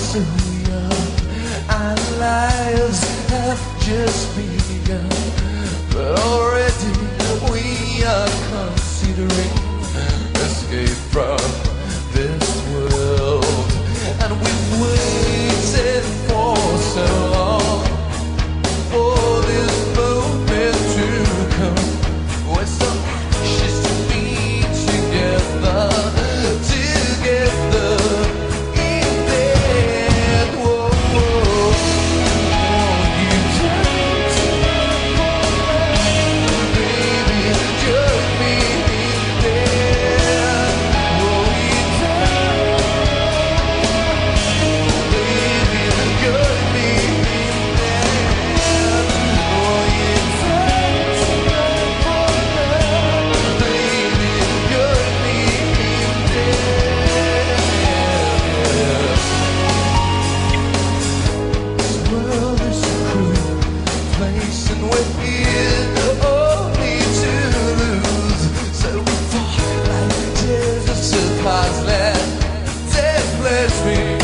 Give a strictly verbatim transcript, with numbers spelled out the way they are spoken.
so young, our lives have just begun, but already we are considering escape from this world. And we've waited for so long for this moment to come. We're so anxious to be together, together in bed. Whoa, whoa. Won't you turn to my baby, join me in bed. Won't you turn, baby, join me in bed. Won't you turn to my baby, join me in bed. This world is a cruel place, and we're here only to lose. So we fall like tears of surprise, let death bless me.